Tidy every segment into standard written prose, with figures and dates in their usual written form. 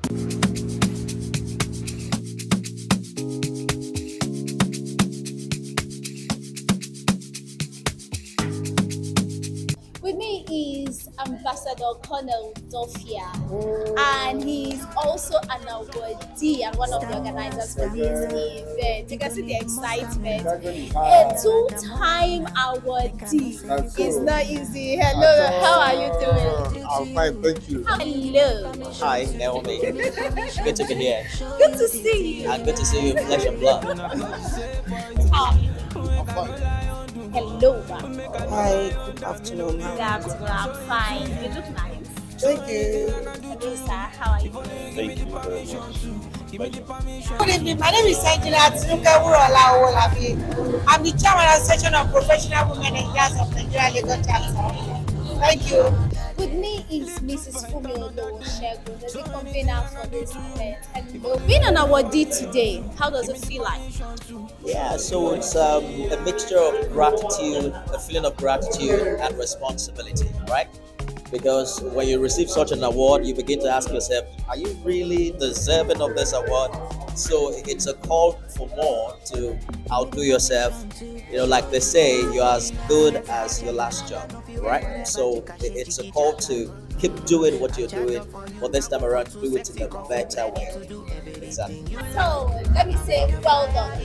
With me is Ambassador Colonel Dofia, and he's also an awardee and one of the organizers for this event. You can see the excitement. A two-time awardee is not easy. Hello, how are you doing? I'm fine, thank you. Hello. Hi, Naomi. Good to be here. Good to see you. And good to see you in flesh and blood. Hi. I'm fine. Hello. Hi, good afternoon. Good afternoon. I'm fine. You look nice. Thank you. Hello, sir. How are you doing? Thank you very much. Good evening. My name is Engineer Tinuka Wurola Owolabi. I'm the chairman and section of professional women in gas of Nigeria Lagos chapter. Thank you. With me is Mrs. Fumi Olowosegun, the convener for this event. Hello. Being an awardee today, how does it feel like? Yeah, so it's a mixture of gratitude, a feeling of gratitude and responsibility, right? Because when you receive such an award, you begin to ask yourself, are you really deserving of this award? So it's a call for more to outdo yourself. You know, like they say, you're as good as your last job, right? So it's a call to keep doing what you're doing, but this time around, do it in a better way. Exactly. So, let me say, well done.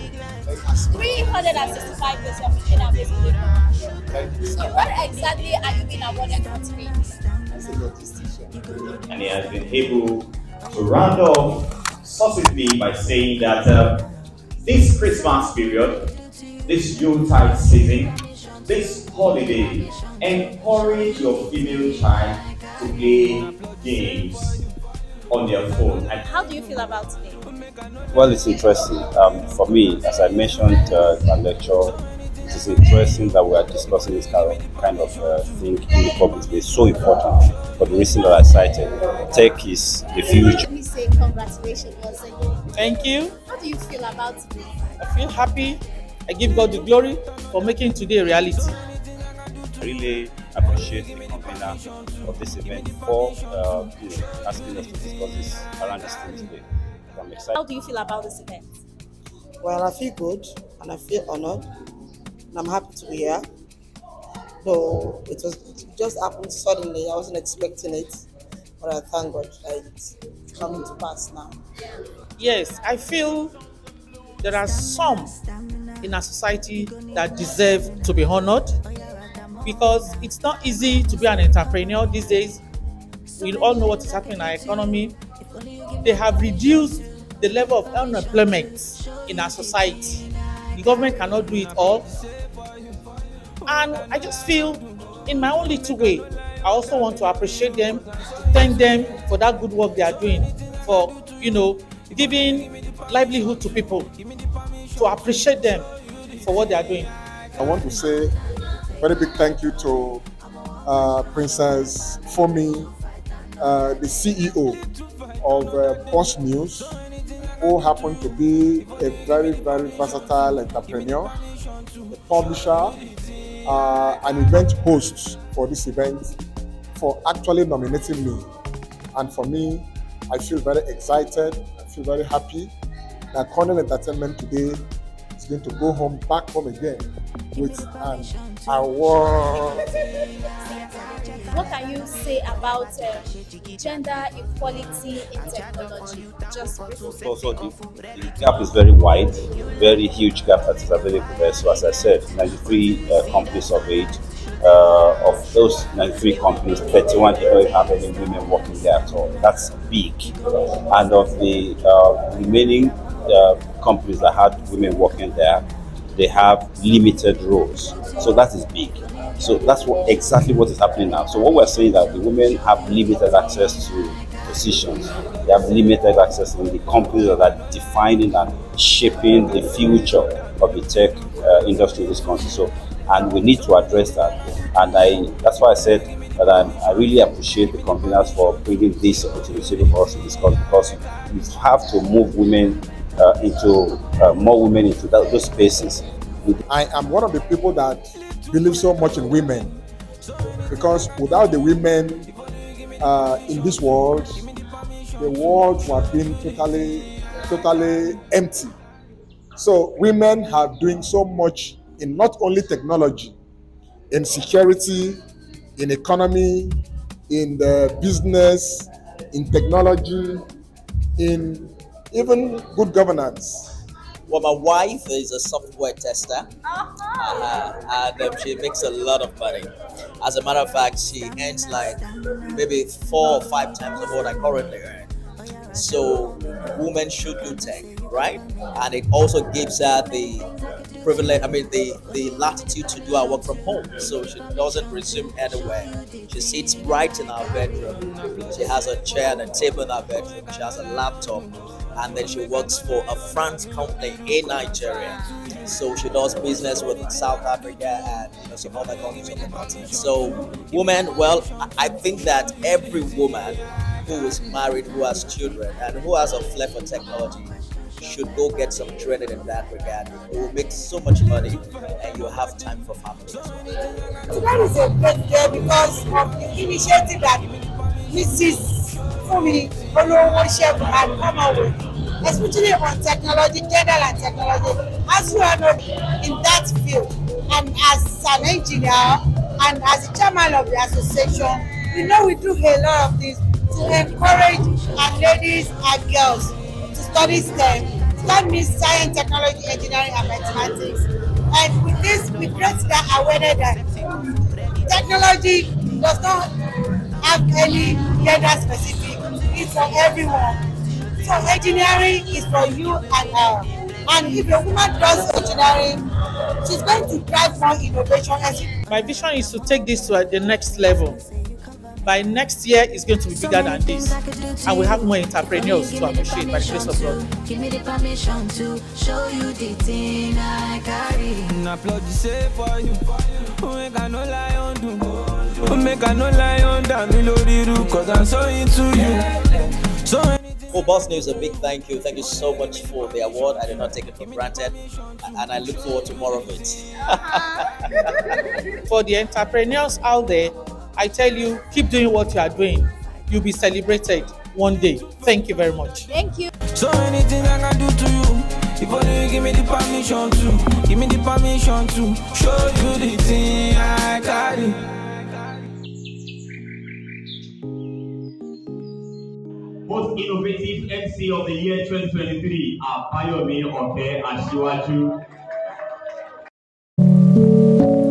365 days of being a basically. So, what exactly are you being awarded for today? As a logistician. And he has been able to round off succinctly by saying that this Christmas period, this Yuletide season, this holiday, encourage your female child to play games on their phone. And How do you feel about today? Well, it's interesting. For me, as I mentioned in my lecture, it is interesting that we are discussing this kind of thing in the public space. So important for the reason that I cited. Tech is the future. Let me say congratulations once again. Thank you. How do you feel about today? I feel happy. I give God the glory for making today a reality. I really appreciate the convener of this event for asking us to discuss this around this thing today. I'm excited. How do you feel about this event? Well, I feel good and I feel honored. And I'm happy to be here. Though it just happened suddenly. I wasn't expecting it. But I thank God that it's coming to pass now. Yes, I feel there are some in our society that deserve to be honored because it's not easy to be an entrepreneur these days. We all know what is happening in our economy. They have reduced the level of unemployment in our society. The government cannot do it all. And I just feel in my own little way, I also want to appreciate them, to thank them for that good work they are doing, for, giving livelihood to people, to appreciate them for what they are doing. I want to say a very big thank you to Princess Fumi, the CEO of Boss News, who happened to be a very, very versatile entrepreneur, a publisher, an event host for this event, for actually nominating me. And for me, I feel very excited, I feel very happy that Cornell Entertainment today is going to go back home again with an award. What can you say about gender equality in technology? Just briefly. Also, the gap is very wide, very huge gap that is available there. So as I said, 93 companies of age, of those 93 companies, 31 don't have any women working there at all. That's big. And of the remaining companies that had women working there, they have limited roles. So that is big. So that's exactly what is happening now. So what we're saying that the women have limited access to positions. They have limited access in the companies that are defining and shaping the future of the tech industry in this country. So, and we need to address that. And that's why I said that I really appreciate the conveners for bringing this opportunity for us to discuss, because we have to move women more women into those spaces. I am one of the people that believe so much in women, because without the women in this world, the world would have been totally empty. So women are doing so much in not only technology, in security, in economy, in the business, in technology, in even good governance. Well, my wife is a software tester, and she makes a lot of money. As a matter of fact, she earns like maybe 4 or 5 times of what I currently earn. So, women should do tech, right? And it also gives her the privilege, the latitude to do her work from home. So she doesn't resume anywhere. She sits right in her bedroom. She has a chair and a table in her bedroom. She has a laptop. And then she works for a France company in Nigeria. So she does business with South Africa and some other countries on the continent. So women, well, I think that every woman who is married, who has children, and who has a flair for technology should go get some training in that regard. You will make so much money and you have time for family as well. So that is a great day because of the initiative that Mrs. Fumi Olowo-Segun had come up with, especially on technology, gender and technology. As you are not in that field, and as an engineer and as the chairman of the association, we know we do a lot of things to encourage our ladies and girls to study STEM. STEM means science, technology, engineering, and mathematics. And with this, we create that awareness that technology does not have any gender specific. It's for everyone. So engineering is for you and her. And if a woman does engineering, she's going to drive more innovation. My vision is to take this to the next level. By next year, it's going to be bigger than this. And we have more entrepreneurs to appreciate by the grace of God. Give me the permission to show you the thing I carry. Applaud you say for you. Who make I no lie on do? Who make I no lie on that? Me lo do cause I'm so into you. So For Boss News, a big thank you. Thank you so much for the award. I did not take it for granted. And I look forward to more of it. For the entrepreneurs out there, I tell you, keep doing what you are doing. You'll be celebrated one day. Thank you very much. Thank you. So anything I can do to you, if only you give me the permission to, give me the permission to show you the thing I carry. Most innovative MC of the year 2023 are Bayomi Oke Asiwaju.